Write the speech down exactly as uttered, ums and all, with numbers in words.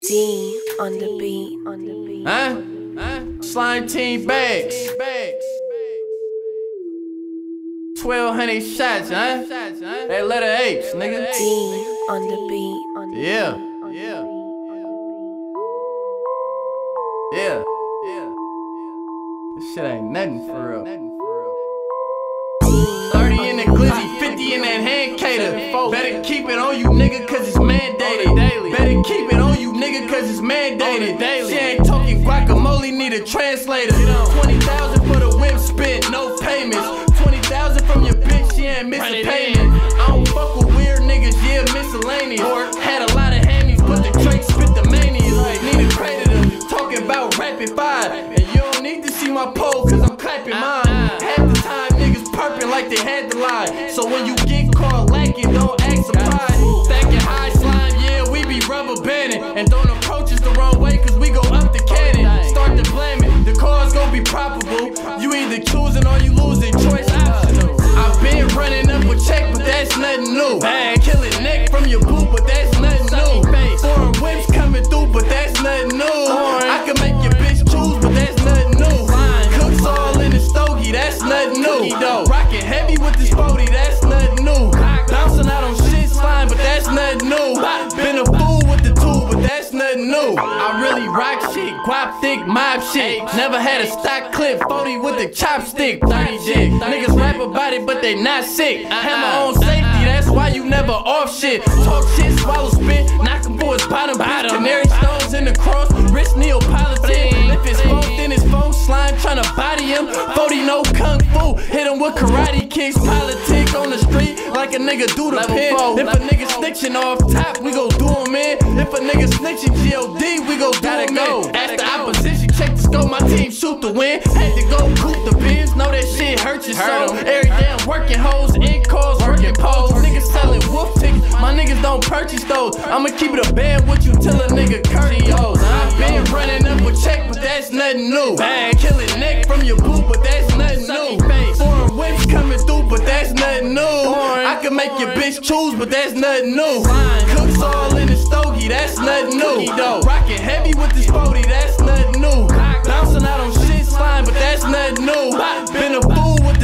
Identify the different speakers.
Speaker 1: D on the beat, on the beat.
Speaker 2: Huh? Huh? Slime team bags. twelve hundred shots, huh? That letter H, nigga.
Speaker 1: D on the beat, on the
Speaker 2: Yeah.
Speaker 1: beat.
Speaker 2: Yeah. Yeah. Yeah. This shit ain't nothing for real. thirty in the glizzy, fifty in that hand cater. Better keep it on you, nigga, cause it's mandated. Better keep it on you, nigga, cause it's mandated. She ain't talking guacamole, need a translator. twenty thousand for the whip spent, no payments. twenty thousand from your bitch, she ain't missing payment. I don't fuck with weird niggas, yeah, miscellaneous. Had a lot of hammies, but the Drake spit the manias. Need a creditor, talking about rapid fire. And you don't need to see my pole, cause I'm clapping mine. Half the time niggas perping like they had to lie. So when you get caught lacking, don't act surprised. Stacking high slime, yeah, we be rubber banding. And don't approach us the wrong way, cause we go up the cannon. Start to blame it, the car's gon' be probable. You either choosing or you losing, choice optional. I've been running up a check, but that's nothing new. Bang, killing neck from your boo, but that's nothing new. Foreign whips coming through, but that's nothing new. I can make your bitch choose, but that's nothing new. Cooks all in the stogie, that's nothing new. Rockin' heavy with this forty, that's nothing new. Bouncing out on shit slime, but that's nothing new. Been a fool with the tool, but that's nothing new. I really rock shit, guap thick, mob shit. Never had a stock clip, forty with the chopstick. thirty dick. Niggas rap about it, but they not sick. Have my own safety, that's why you never off shit. Talk shit, swallow spit, knock him for his bottom. Canary stones in the cross, wrist Neapolitan. If it's phone, then it's phone slime, tryna body him. forty no kung fu, hit him with karate kicks. Politic on the street, like a nigga do the pin. If a nigga snitching off top, we go do him in. If a nigga snitching G O D, we go do him in. Ask the opposition, check the scope, my team shoot the win. Had to go coop the bins, know that shit hurt your soul. Every damn working hoes, in calls, working poles. Niggas selling wolf tickets, my niggas don't purchase those. I'ma keep it a band with you till a nigga curry hoes. I've been running up a check, but that's nothing new. Bang, killing neck from your boo, but that's nothing new. Foreign whips coming through, but that's nothing new. I can make your bitch choose, but that's nothing new. Cooks all in the stogie, that's nothing new. Rockin' heavy with this forty, that's nothing new. Bouncing out on shit slime, but that's nothing new. Been a fool with the